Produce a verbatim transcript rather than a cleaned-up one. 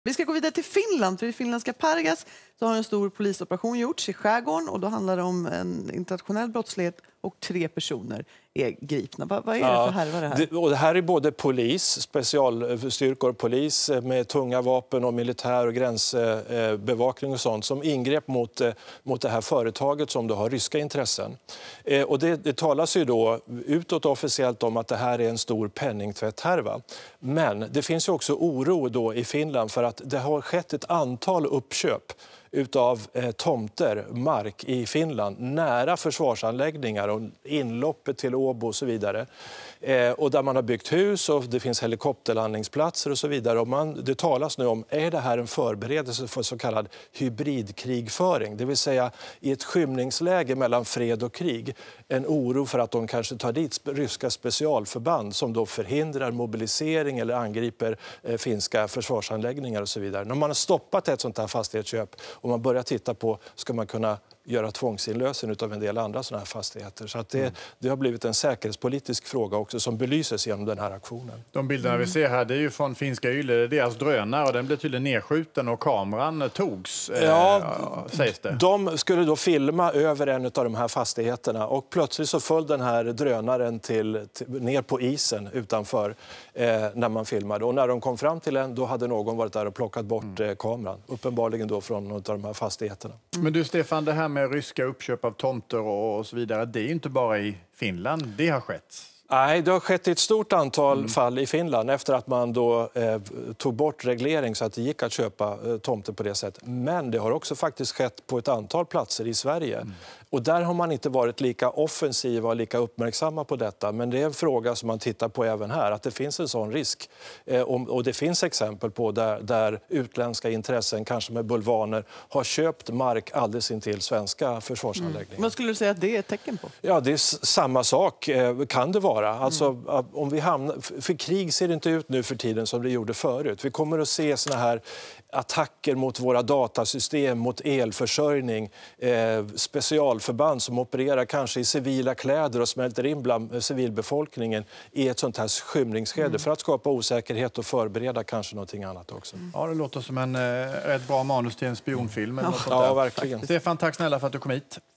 Vi ska gå vidare till Finland, för i finländska Pargas så har en stor polisoperation gjorts i skärgården och då handlar det om en internationell brottslighet och tre personer är gripna. Vad, vad är det ja, för härva det här? Det, och det här är både polis, specialstyrkor, polis med tunga vapen och militär och gränsbevakning och sånt som ingrep mot, mot det här företaget som då har ryska intressen. Och det, det talas ju då utåt officiellt om att det här är en stor penningtvätthärva. Men det finns ju också oro då i Finland för att det har skett ett antal uppköp utav eh, tomter, mark i Finland nära försvarsanläggningar och inloppet till Åbo och så vidare. Eh, och där man har byggt hus och det finns helikopterlandningsplatser och så vidare. Och man, det talas nu om, är det här en förberedelse för så kallad hybridkrigföring? Det vill säga i ett skymningsläge mellan fred och krig. En oro för att de kanske tar dit ryska specialförband som då förhindrar mobilisering eller angriper eh, finska försvarsanläggningar och så vidare. När man har stoppat ett sånt här fastighetsköp och man börjar titta på, ska man kunna göra tvångsinlösen av en del andra såna här fastigheter. Så att det, mm. det har blivit en säkerhetspolitisk fråga också som belyses genom den här aktionen. De bilderna vi ser här, det är ju från finska Yle, det är deras drönare och den blev tydligen nedskjuten och kameran togs, ja, eh, sägs det. De skulle då filma över en av de här fastigheterna och plötsligt så föll den här drönaren till, till, ner på isen utanför eh, när man filmade. Och när de kom fram till den, då hade någon varit där och plockat bort mm. eh, kameran. Uppenbarligen då från någon av de här fastigheterna. Mm. Men du Stefan, det här med ryska uppköp av tomter och så vidare, det är ju inte bara i Finland det har skett. Nej, det har skett i ett stort antal mm. fall i Finland efter att man då eh, tog bort reglering så att det gick att köpa eh, tomter på det sättet. Men det har också faktiskt skett på ett antal platser i Sverige. Mm. Och där har man inte varit lika offensiva och lika uppmärksamma på detta. Men det är en fråga som man tittar på även här, att det finns en sån risk. Eh, och, och det finns exempel på där, där utländska intressen, kanske med bulvaner, har köpt mark alldeles intill svenska försvarsanläggningar. Mm. Vad skulle du säga att det är ett tecken på? Ja, det är samma sak eh, kan det vara. Alltså, mm. om vi hamnar, för krig ser det inte ut nu för tiden som det gjorde förut. Vi kommer att se såna här attacker mot våra datasystem, mot elförsörjning, eh, specialförband som opererar kanske i civila kläder och smälter in bland civilbefolkningen i ett sånt här skymningsskede mm. för att skapa osäkerhet och förbereda kanske någonting annat också. Mm. Ja, det låter som en eh, rätt bra manus till en spionfilm. Eller något sånt ja, där. verkligen. Stefan, tack snälla för att du kom hit.